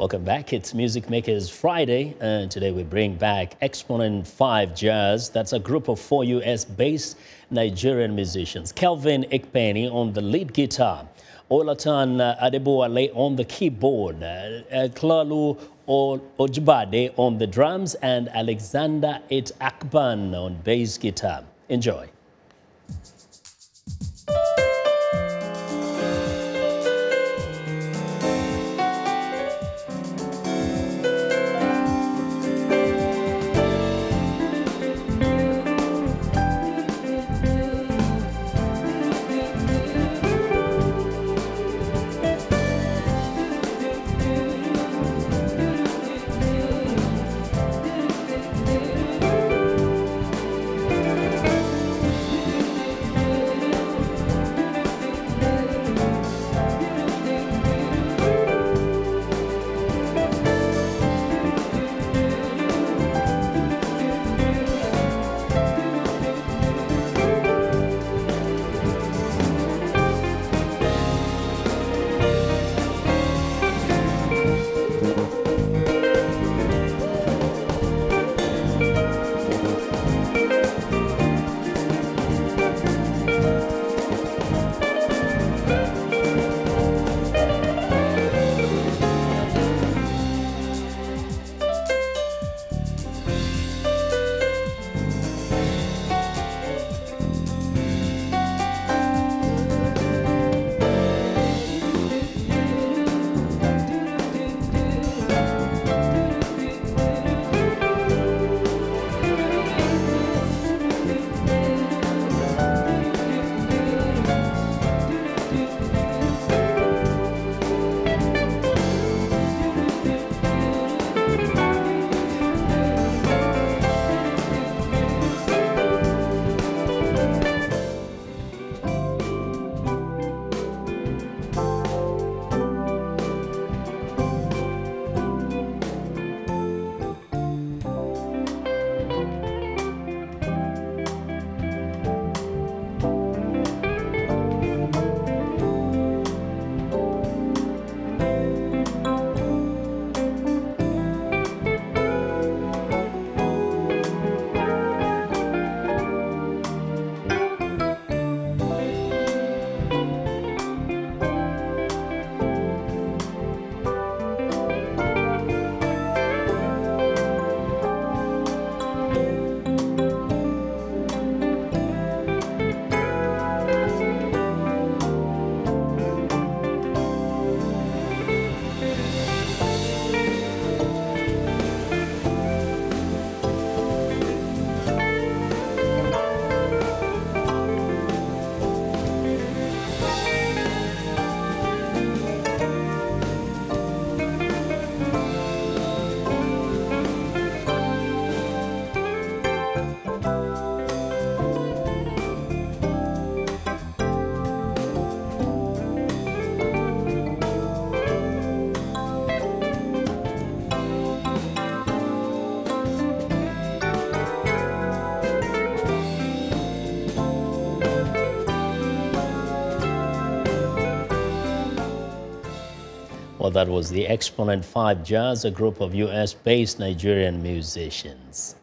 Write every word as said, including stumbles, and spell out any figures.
Welcome back. It's Music Makers Friday, and today we bring back Exponent five Jazz. That's a group of four U S-based Nigerian musicians. Kelvin Ikpeni on the lead guitar, Olaitan Adebowale on the keyboard, uh, Olaolu Ajibade on the drums, and Alexander Ita-Akran on bass guitar. Enjoy. Well, that was the Exponent five Jazz, a group of U S-based Nigerian musicians.